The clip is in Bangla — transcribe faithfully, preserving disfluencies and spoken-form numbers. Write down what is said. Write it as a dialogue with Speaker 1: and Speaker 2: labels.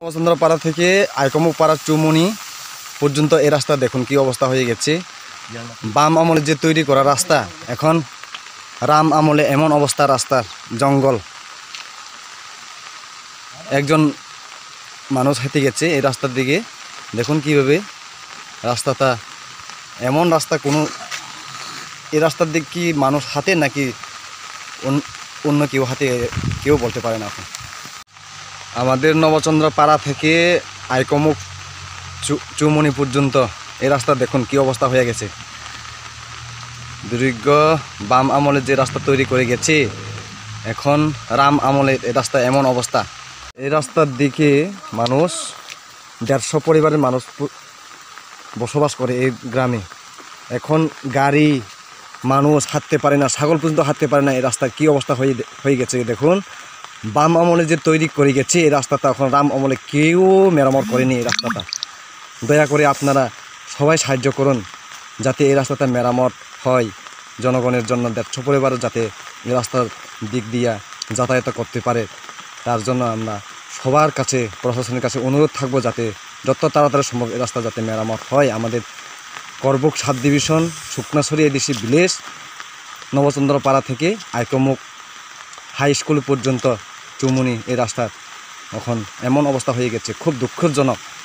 Speaker 1: নবচন্দ্রপাড়া থেকে আইকমুখ পাড়া চুমনি পর্যন্ত এই রাস্তা দেখুন কি অবস্থা হয়ে গেছে। বাম আমলে যে তৈরি করা রাস্তা, এখন রাম আমলে এমন অবস্থা রাস্তার, জঙ্গল। একজন মানুষ হেঁটে গেছে এই রাস্তার দিকে, দেখুন কিভাবে রাস্তাটা, এমন রাস্তা কোনো এই রাস্তার দিক কি মানুষ হাতে নাকি অন্য কেউ হাতে কেউ বলতে পারে না। এখন আমাদের নবচন্দ্রপাড়া থেকে আইকমুখ চুমনি পর্যন্ত এই রাস্তা দেখুন কি অবস্থা হয়ে গেছে। দীর্ঘ বাম আমলে যে রাস্তা তৈরি করে গেছে, এখন রাম আমলে এই রাস্তা এমন অবস্থা। এই রাস্তার দিকে মানুষ দেড়শো পরিবারের মানুষ বসবাস করে এই গ্রামে। এখন গাড়ি মানুষ হাঁটতে পারে না, ছাগল পর্যন্ত হাঁটতে পারে না। এই রাস্তার কী অবস্থা হয়ে হয়ে গেছে দেখুন। বাম আমলে যে তৈরি করে গেছে এই রাস্তাটা, এখন রাম আমলে কেউ মেরামত করেনি এই রাস্তাটা। দয়া করে আপনারা সবাই সাহায্য করুন যাতে এই রাস্তাটা মেরামত হয়, জনগণের জন্য, দেড়শো পরিবারও যাতে এই রাস্তার দিক দিয়া যাতায়াত করতে পারে। তার জন্য আমরা সবার কাছে, প্রশাসনের কাছে অনুরোধ থাকবো যাতে যত তাড়াতাড়ি সম্ভব এই রাস্তা যাতে মেরামত হয়। আমাদের Karbook subdivision, Shuknachhari ADC village, Nabachandrapara থেকে আইকমুখ হাই স্কুল পর্যন্ত চুমনি এই রাস্তার এখন এমন অবস্থা হয়ে গেছে, খুব দুঃখজনক।